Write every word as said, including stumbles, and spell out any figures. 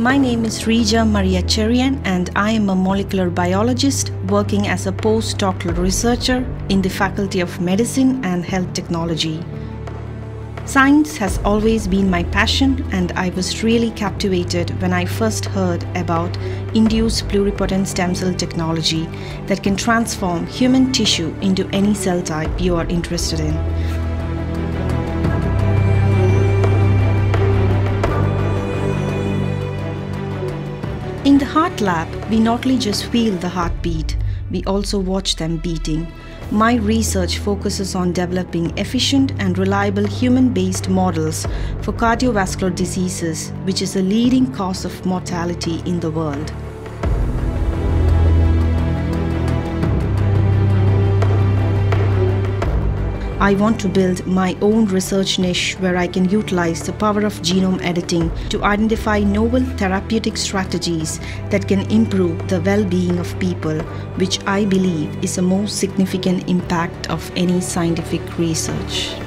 My name is Reeja Maria Cherian and I am a molecular biologist working as a postdoctoral researcher in the Faculty of Medicine and Health Technology. Science has always been my passion, and I was really captivated when I first heard about induced pluripotent stem cell technology that can transform human tissue into any cell type you are interested in. In the heart lab, we not only just feel the heartbeat, we also watch them beating. My research focuses on developing efficient and reliable human-based models for cardiovascular diseases, which is a leading cause of mortality in the world. I want to build my own research niche where I can utilize the power of genome editing to identify novel therapeutic strategies that can improve the well-being of people, which I believe is the most significant impact of any scientific research.